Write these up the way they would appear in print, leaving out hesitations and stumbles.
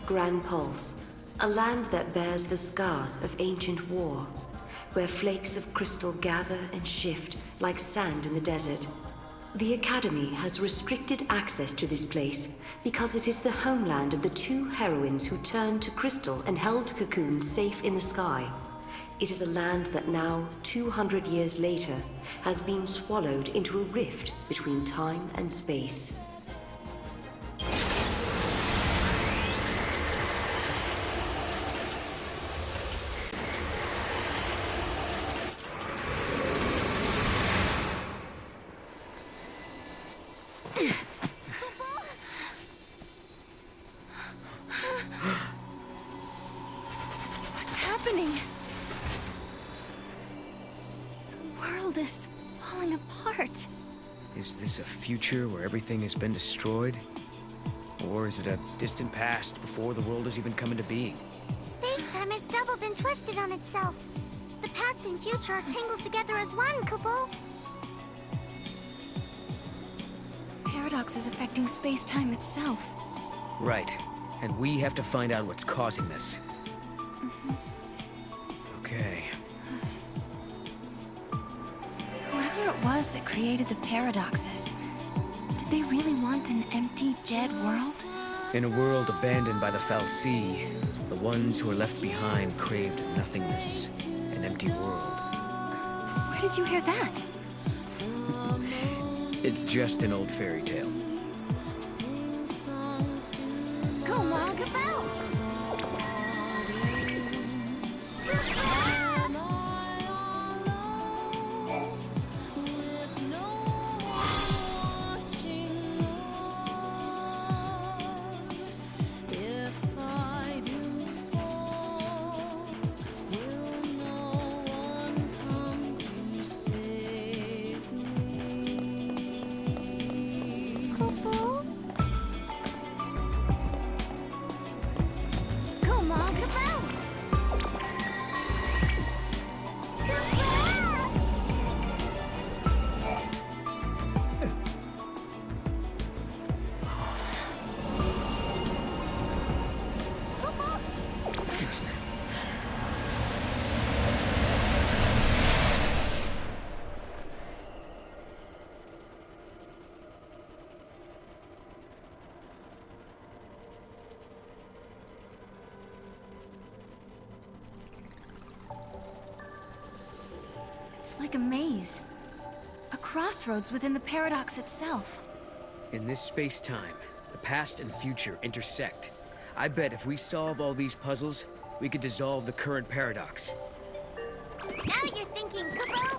Gran Pulse, a land that bears the scars of ancient war, where flakes of crystal gather and shift like sand in the desert. The Academy has restricted access to this place because it is the homeland of the two heroines who turned to crystal and held Cocoon safe in the sky. It is a land that now, 200 years later, has been swallowed into a rift between time and space. What's happening? The world is falling apart. Is this a future where everything has been destroyed? Or is it a distant past before the world has even come into being? Space-time has doubled and twisted on itself. The past and future are tangled together as one, Kupo. Paradox is affecting space-time itself. Right. And we have to find out what's causing this. Okay. Whoever it was that created the paradoxes, did they really want an empty, dead world? In a world abandoned by the Fal'Cie, the ones who were left behind craved nothingness, an empty world. Where did you hear that? It's just an old fairy tale. Go, Kupo! It's like a maze. A crossroads within the paradox itself. In this space-time, the past and future intersect. I bet if we solve all these puzzles, we could dissolve the current paradox. Now you're thinking, Kupo!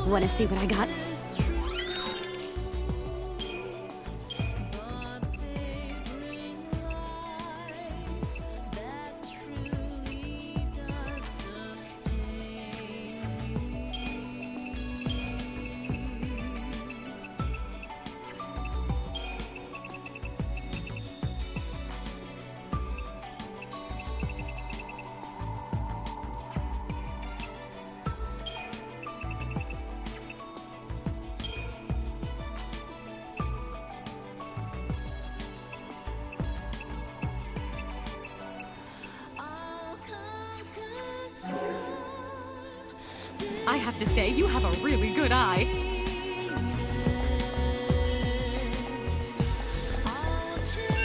Want to see what I got? I have to say, you have a really good eye.